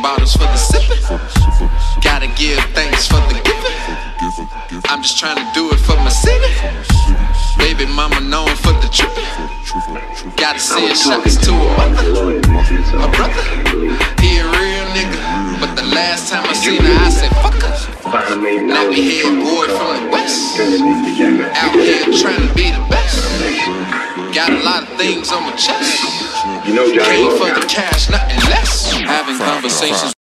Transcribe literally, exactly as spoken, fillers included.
bottles for the sippin'. Gotta give thanks for the giving. I'm just trying to do it for my city. Baby mama known for the trippin'. Gotta send shots to a mother, a brother. He a real nigga, but the last time I seen her, I said fuck her. Nappy head boy from the west, out here trying to be the best. Got a lot of things on my chest. Came for the cash, nothing less. Having conversations